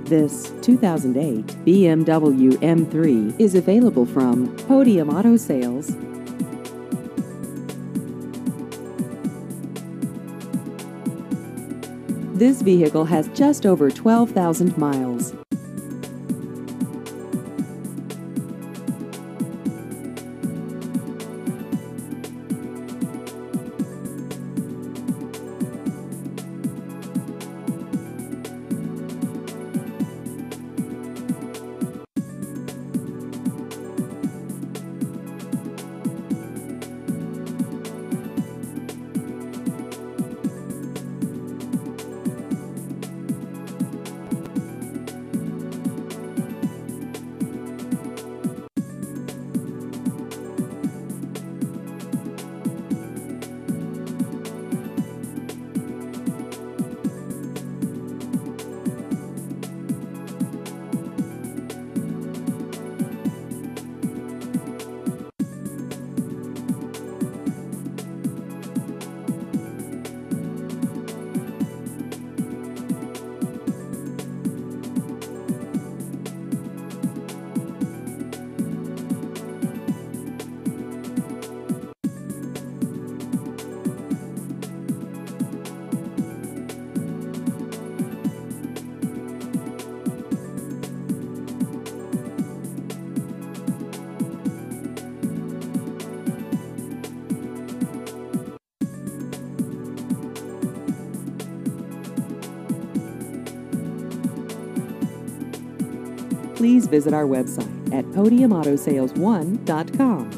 This 2008 BMW M3 is available from Podium Auto Sales. This vehicle has just over 12,000 miles. Please visit our website at podiumautosales1.com.